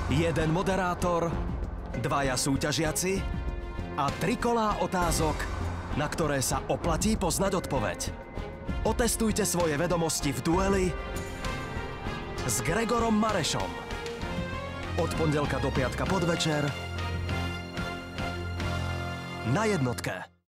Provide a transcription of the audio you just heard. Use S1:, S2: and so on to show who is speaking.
S1: Jeden moderátor, dvaja súťažiaci a 3 kolá otázok, na ktoré sa oplatí poznať odpoveď. Otestujte svoje vedomosti v dueli s Gregorom Marešom. Od pondelka do piatka podvečer na Jednotke.